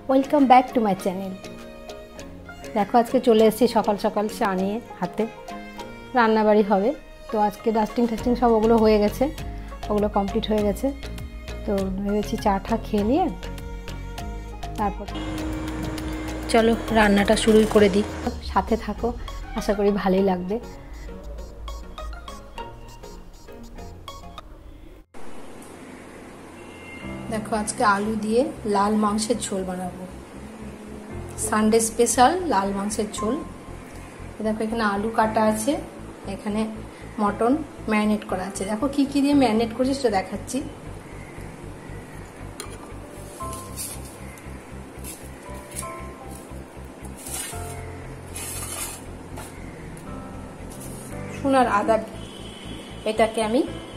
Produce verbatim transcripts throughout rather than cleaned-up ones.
Welcome back to my channel. দেখো আজকে চলে এসেছি সকাল সকাল চা নিয়ে হাতে, রান্নাবাড়ি হবে। তো আজকে ডাস্টিং টাস্টিং সব ওগুলো হয়ে গেছে, ওগুলো কমপ্লিট হয়ে গেছে। তো ভেবেছি চাটা খেয়ে নিয়ে তারপর চলো রান্নাটা শুরুই করে দিই। সাথে থাকো, আশা করি ভালোই লাগবে। দেখো আজকে আলু দিয়ে লাল মাংসের ঝোল বানাবো, সানডে স্পেশাল লাল মাংসের ঝোল। দেখো এখানে আলু কাটা আছে, এখানে মটন ম্যারিনেট করা আছে। দেখো কি কি দিয়ে ম্যারিনেট করছি সেটা দেখাচ্ছি। রসুন আর আদা এটাকে আমি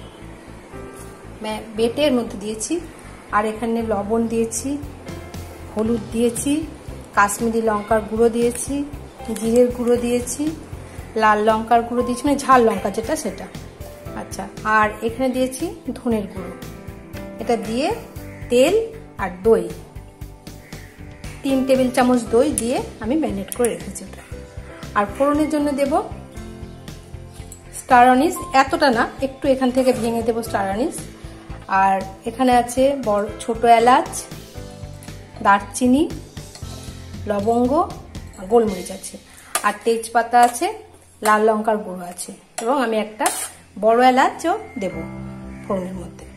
বেটের মধ্যে দিয়েছি, আর এখানে লবণ দিয়েছি, হলুদ দিয়েছি, কাশ্মীরি লঙ্কার গুঁড়ো দিয়েছি, জিরের গুঁড়ো দিয়েছি, লাল লঙ্কার গুঁড়ো দিয়েছি, মানে ঝাল লঙ্কা যেটা সেটা। আচ্ছা, আর এখানে দিয়েছি ধনের গুঁড়ো। এটা দিয়ে তেল আর দই, তিন টেবিল চামচ দই দিয়ে আমি ম্যারিনেট করে রেখেছি ওটা। আর ফোড়নের জন্য দেব স্টার আনিস, এতটা না, একটু এখান থেকে ভেঙে দেবো স্টার আনিস। আর এখানে আছে বড় ছোট এলাচ, দারচিনি, লবঙ্গ, গোলমরিচ আছে, আর তেজপাতা আছে, লাল লঙ্কার গুঁড়ো আছে, এবং আমি একটা বড় এলাচও দেব ফোড়নের মধ্যে।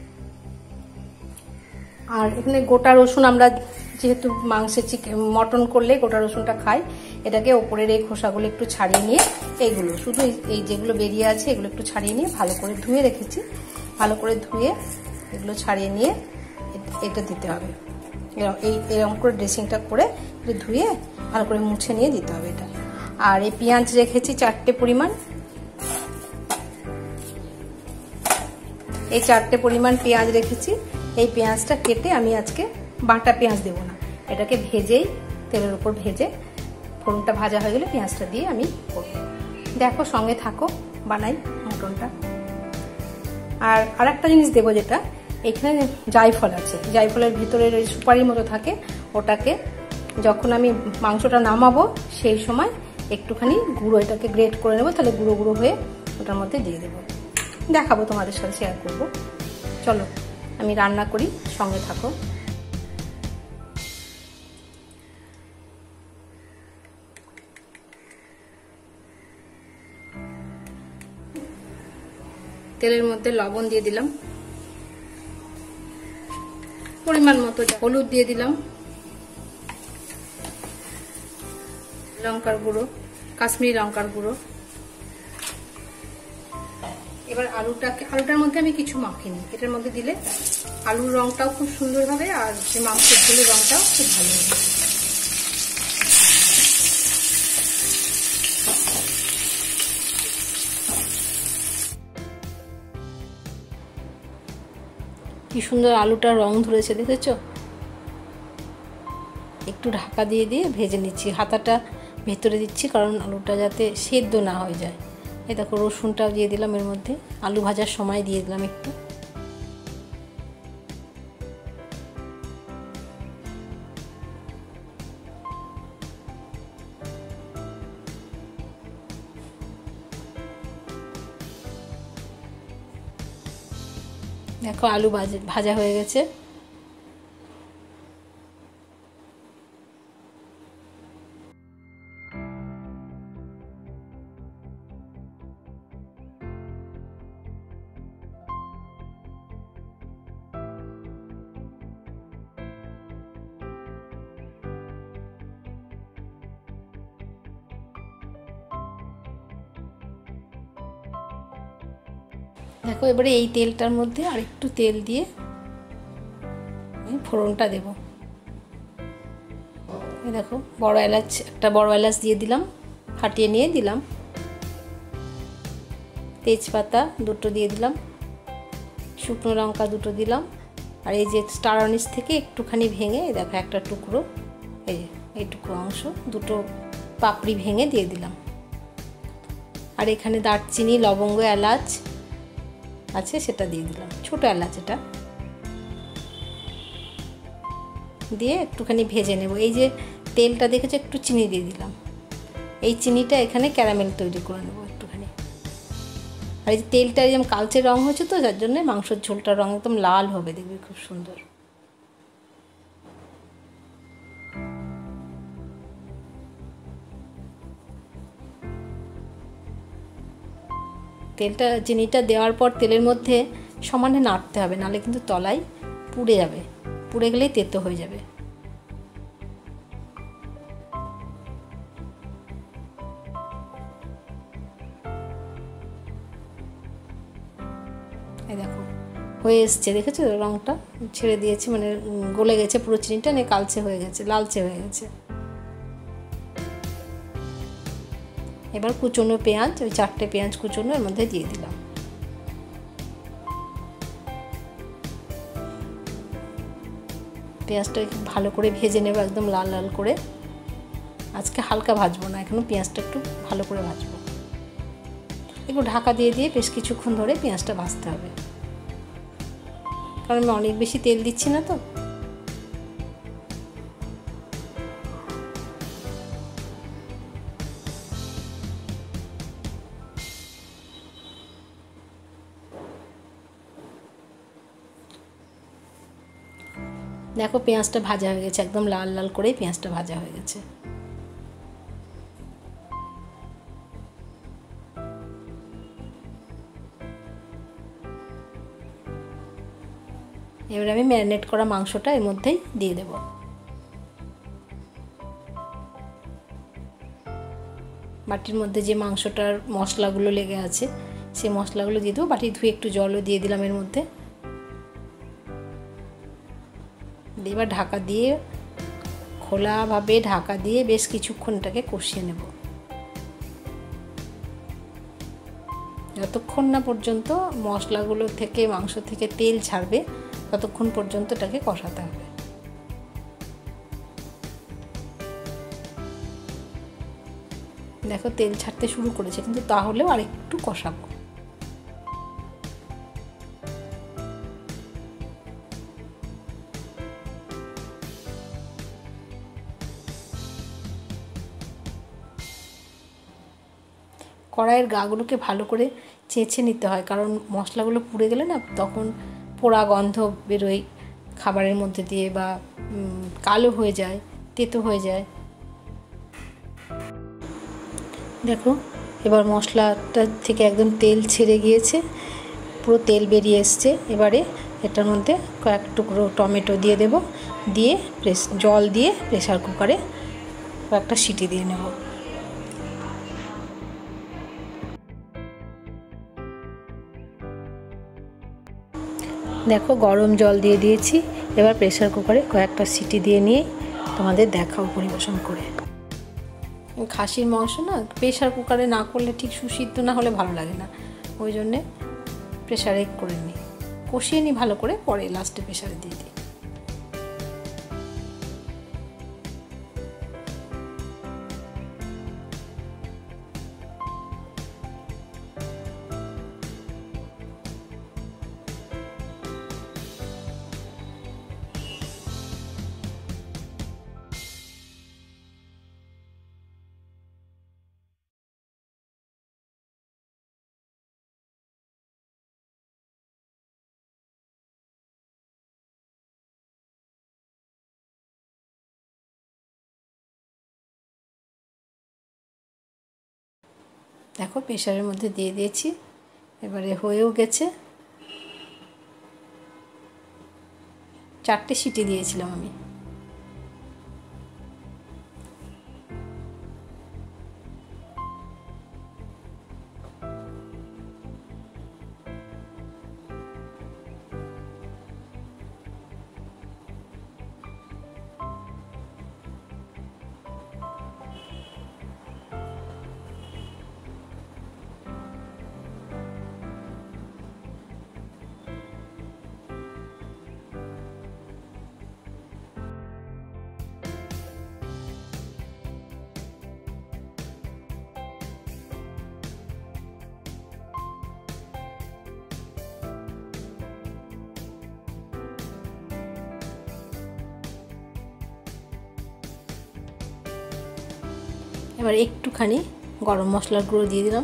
আর এখানে গোটা রসুন, আমরা যেহেতু মাংসে চিকেন মটন করলে গোটা রসুনটা খাই, এটাকে ওপরের এই খোসাগুলো একটু ছাড়িয়ে নিয়ে, এইগুলো শুধু এই যেগুলো বেরিয়ে আছে এগুলো একটু ছাড়িয়ে নিয়ে ভালো করে ধুয়ে রেখেছি। ভালো করে ধুয়ে এগুলো ছাড়িয়ে নিয়ে এটা দিতে হবে। এই এরকম করে ড্রেসিংটা করে ধুয়ে ভালো করে মুছে নিয়ে দিতে হবে এটা। আর এই পেঁয়াজ রেখেছি চারটে পরিমাণ, এই চারটে পরিমাণ পেঁয়াজ রেখেছি। এই পেঁয়াজটা কেটে আমি আজকে বাটা পেঁয়াজ দেবো না, এটাকে ভেজেই তেলের উপর ভেজে ফোড়নটা ভাজা হয়ে গেলে পেঁয়াজটা দিয়ে আমি করব। দেখো সঙ্গে থাকো, বানাই মটনটা। আর আরেকটা জিনিস দেবো, যেটা এখানে জায়ফল আছে, জায়ফলের ভিতরের ওই সুপারির মতো থাকে, ওটাকে যখন আমি মাংসটা নামাবো সেই সময় একটুখানি গুঁড়ো এটাকে গ্রেট করে নেবো, তাহলে গুঁড়ো গুঁড়ো হয়ে ওটার মধ্যে দিয়ে দেবো। দেখাবো তোমাদের সাথে, শেয়ার করবো। চলো আমি রান্না করি, সঙ্গে থাকো। তেলের মধ্যে লবণ দিয়ে দিলাম, পরিমাণ মতো হলুদ দিয়ে দিলাম, লঙ্কার গুঁড়ো, কাশ্মীরি লঙ্কার গুঁড়ো। এবার আলুটাকে, আলুটার মধ্যে আমি কিছু মাখিনি, এটার মধ্যে দিলে আলুর রংটাও খুব সুন্দর হবে, আর যে মাংসের ঝোলের রংটাও খুব ভালো হবে। কি সুন্দর আলুটার রং ধরেছে, দেখেছো? একটু ঢাকা দিয়ে দিয়ে ভেজে নিচ্ছি, হাতাটা ভেতরে দিচ্ছি কারণ আলুটা যাতে সেদ্ধ না হয়ে যায়। এই দেখো রসুনটাও দিয়ে দিলাম এর মধ্যে, আলু ভাজার সময় দিয়ে দিলাম একটু। দেখো আলু ভাজা ভাজা হয়ে গেছে। দেখো এবারে এই তেলটার মধ্যে আর একটু তেল দিয়ে আমি ফোড়নটা দেব। এই দেখো বড় এলাচ, একটা বড় এলাচ দিয়ে দিলাম, ফাটিয়ে নিয়ে দিলাম। তেজপাতা দুটো দিয়ে দিলাম, শুকনো লঙ্কা দুটো দিলাম, আর এই যে স্টার আনিস থেকে একটুখানি ভেঙে দেখো একটা টুকরো, এই যে এইটুকু অংশ দুটো পাপড়ি ভেঙে দিয়ে দিলাম। আর এখানে দারচিনি, লবঙ্গ, এলাচ আছে সেটা দিয়ে দিলাম, ছোট এলাচ এটা। দিয়ে একটুখানি ভেজে নেব। এই যে তেলটা দেখেছো, একটু চিনি দিয়ে দিলাম। এই চিনিটা এখানে ক্যারামেল তৈরি করে নেবো একটুখানি। আর এই যে তেলটা যেমন কালচে রঙ হয়েছে তো, যার জন্যে মাংসের ঝোলটার রঙ একদম লাল হবে, দেখবি খুব সুন্দর। তেলটা চিনিটা দেওয়ার পর তেলের মধ্যে সমানে নাড়তে হবে, নাহলে কিন্তু তলায় পুড়ে যাবে, পুড়ে গেলেই তেতো হয়ে যাবে। এই দেখো হয়ে এসছে, দেখেছো রঙটা ছেড়ে দিয়েছে, মানে গলে গেছে পুরো চিনিটা, নিয়ে কালচে হয়ে গেছে, লালচে হয়ে গেছে। এবার কুচনো পেঁয়াজ, ওই চারটে পেঁয়াজ কুচনো এর মধ্যে দিয়ে দিলাম। পেঁয়াজটা একটু ভালো করে ভেজে নেব, একদম লাল লাল করে। আজকে হালকা ভাজবো না, এখনো পেঁয়াজটা একটু ভালো করে ভাজবো। একটু ঢাকা দিয়ে দিয়ে বেশ কিছুক্ষণ ধরে পেঁয়াজটা ভাজতে হবে, কারণ আমি অনেক বেশি তেল দিচ্ছি না তো। দেখো পেঁয়াজটা ভাজা হয়ে গেছে, একদম লাল লাল করে পেঁয়াজটা ভাজা হয়ে গেছে। এবার আমি ম্যারিনেট করা মাংসটা এর মধ্যেই দিয়ে দেব। বাটির মধ্যে যে মাংসটার মশলাগুলো লেগে আছে সেই মশলাগুলো দিয়ে দেবো। বাটি ধুয়ে একটু জলও দিয়ে দিলাম এর মধ্যে। এবার ঢাকা দিয়ে, খোলাভাবে ঢাকা দিয়ে বেশ কিছুক্ষণটাকে কষিয়ে নেব, যতক্ষণ না পর্যন্ত মশলাগুলো থেকে, মাংস থেকে তেল ছাড়বে, ততক্ষণ পর্যন্ত এটাকে কষাতে হবে। দেখো তেল ছাড়তে শুরু করেছে, কিন্তু তাহলেও আরেকটু কষাবো। কড়াইয়ের গাগুলোকে ভালো করে চেঁচে নিতে হয়, কারণ মশলাগুলো পুড়ে গেলে না তখন পোড়া গন্ধ বেরোয় খাবারের মধ্যে দিয়ে, বা কালো হয়ে যায়, তেতো হয়ে যায়। দেখো এবার মশলাটা থেকে একদম তেল ছেড়ে গিয়েছে, পুরো তেল বেরিয়ে এসছে। এবারে এটার মধ্যে কয়েক টুকরো টমেটো দিয়ে দেব, দিয়ে প্রেস জল দিয়ে প্রেসার কুকারে কয়েকটা সিটি দিয়ে নেব। দেখো গরম জল দিয়ে দিয়েছি, এবার প্রেসার কুকারে কয়েকটা সিটি দিয়ে নিয়ে তোমাদের দেখাও পরিবেশন করে। খাসির মাংস না প্রেসার কুকারে না করলে ঠিক সুসিদ্ধ না হলে ভালো লাগে না, ওই জন্যে প্রেসারে করে নিই, কষিয়ে নিই ভালো করে, পরে লাস্টে প্রেসারে দিয়ে দিই। দেখো প্রেসারের মধ্যে দিয়ে দিয়েছি, এবারে হয়েও গেছে। চারটে সিটি দিয়েছিলাম আমি। এবার একটুখানি গরম মশলার গুঁড়ো দিয়ে দিলাম।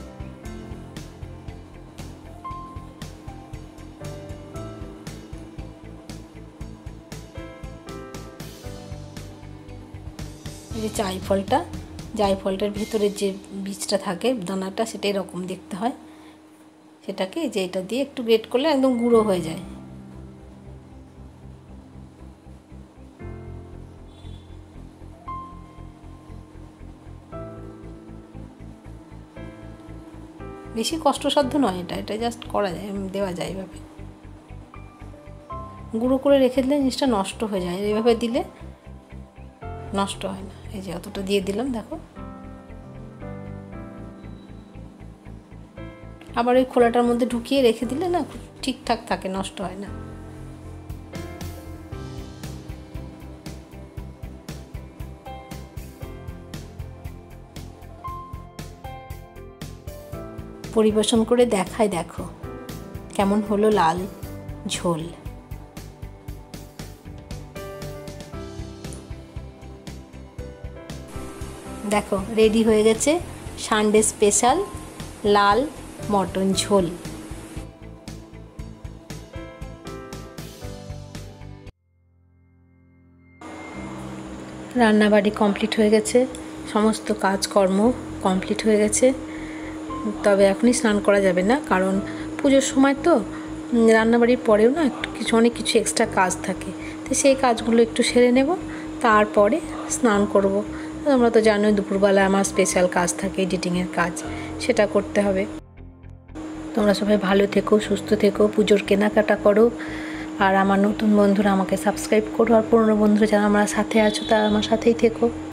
এই যে জায়ফলটা, জায়ফলটার ভিতরে যে বীজটা থাকে, দানাটা, সেটা এরকম দেখতে হয়। সেটাকে যে এটা দিয়ে একটু গ্রেট করলে একদম গুঁড়ো হয়ে যায়। বেশি কষ্টসাধ্য নয় এটা, এটা জাস্ট করা যায়, দেওয়া যায় এভাবে। গুঁড়ো করে রেখে দিলে জিনিসটা নষ্ট হয়ে যায়, এইভাবে দিলে নষ্ট হয় না। এই যে অতটা দিয়ে দিলাম, দেখো। আবার ওই খোলাটার মধ্যে ঢুকিয়ে রেখে দিলে না ঠিকঠাক থাকে, নষ্ট হয় না। পরিবেশন করে দেখাই, দেখো কেমন হলো লাল ঝোল। দেখো রেডি হয়ে গেছে সানডে স্পেশাল লাল মটন ঝোল। রান্নাবাড়ি কমপ্লিট হয়ে গেছে, সমস্ত কাজকর্ম কমপ্লিট হয়ে গেছে। তবে এখনই স্নান করা যাবে না, কারণ পুজোর সময় তো রান্নাবাড়ির পরেও না একটু কিছু অনেক কিছু এক্সট্রা কাজ থাকে, তো সেই কাজগুলো একটু সেরে নেব, তারপরে স্নান করব। তোমরা তো জানোই দুপুরবেলা আমার স্পেশাল কাজ থাকে, এডিটিংয়ের কাজ, সেটা করতে হবে। তোমরা সবাই ভালো থেকো, সুস্থ থেকো, পুজোর কেনাকাটা করো। আর আমার নতুন বন্ধুরা আমাকে সাবস্ক্রাইব করো, আর পুরনো বন্ধুরা যারা আমার সাথে আছো তারা আমার সাথেই থেকো।